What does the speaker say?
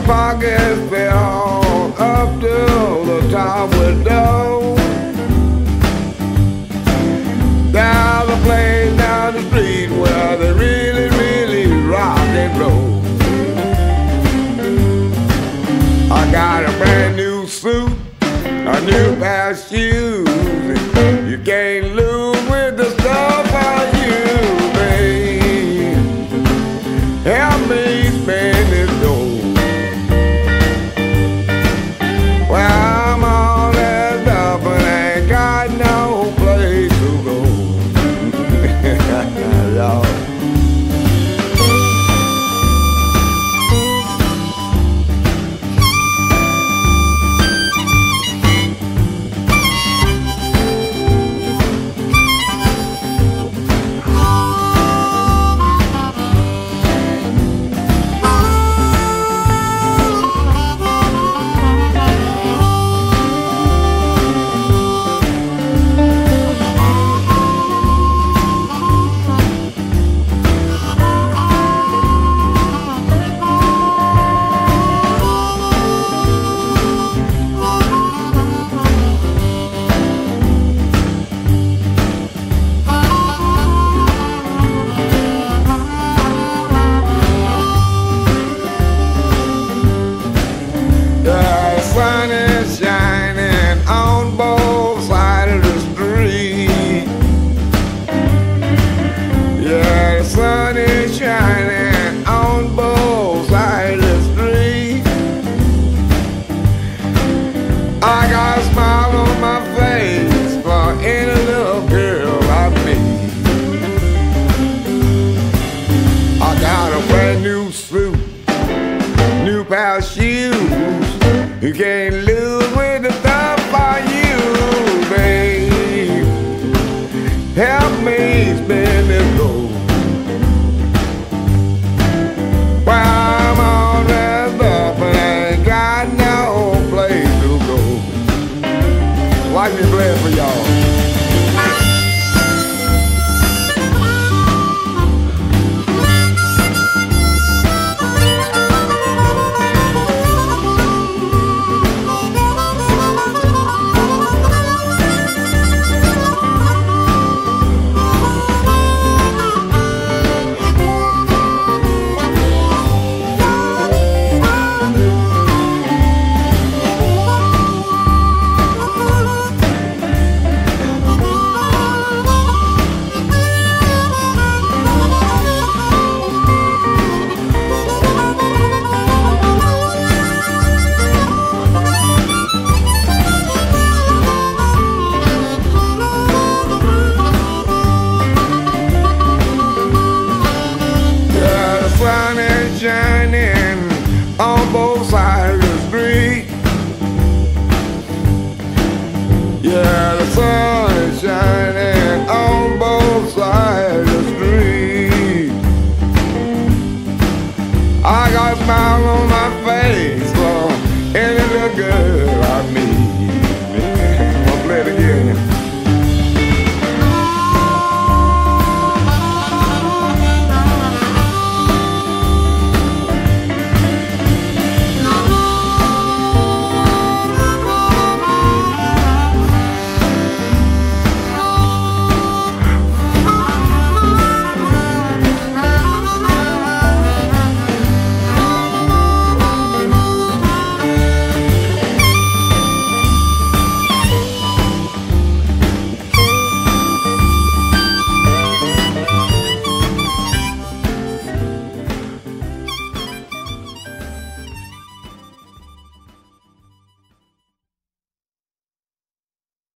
pockets filled up to the top with dough. Down the place down the street where they really, really rock and roll. I got a brand new suit, a new pair of shoes. You can't lose with the stuff I use, babe. Help me spend this dough. Well, I'm all that up and ain't got no place to go. Y'all. I got a smile on my face for any little girl I meet. I got a brand new suit, new pair of shoes. You can't lose